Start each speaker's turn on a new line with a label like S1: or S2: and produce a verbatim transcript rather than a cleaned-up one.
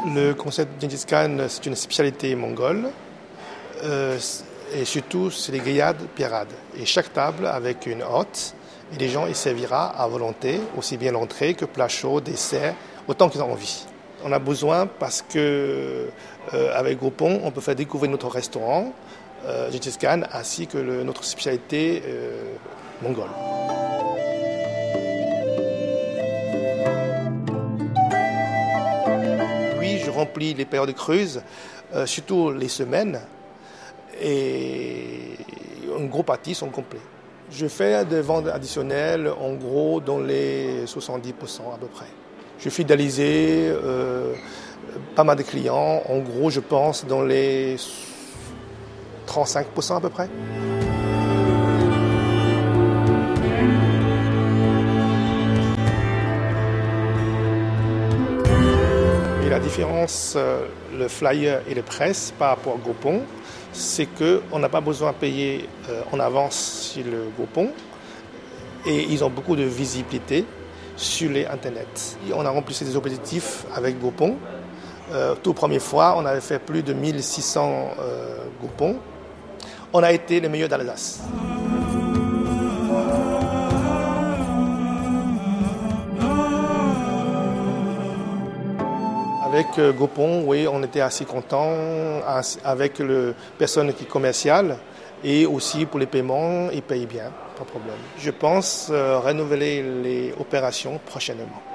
S1: Le concept Gengis Khan, c'est une spécialité mongole. Euh, et surtout, c'est les grillades pirades. Et chaque table avec une hôte. Et les gens, ils serviront à volonté, aussi bien l'entrée que plat chaud, dessert, autant qu'ils ont envie. On a besoin parce que euh, avec Groupon, on peut faire découvrir notre restaurant, euh, Gengis Khan, ainsi que le, notre spécialité euh, mongole. Oui, je remplis les périodes creuses, euh, surtout les semaines, et un gros partie sont complets. Je fais des ventes additionnelles, en gros, dans les soixante-dix pour cent à peu près. Je fidélise euh, pas mal de clients, en gros, je pense, dans les trente-cinq pour cent à peu près. Et la différence, euh, le flyer et le presse par rapport au Groupon, c'est qu'on n'a pas besoin de payer euh, en avance sur le Groupon et ils ont beaucoup de visibilité sur les Internet. Et on a rempli des objectifs avec Groupon. Euh, tout première fois, on avait fait plus de mille six cents euh, Groupons. On a été les meilleurs d'Alsace. Avec euh, Groupon, oui, on était assez contents avec le personnel qui est commercial et aussi pour les paiements, ils payent bien, pas de problème. Je pense euh, renouveler les opérations prochainement.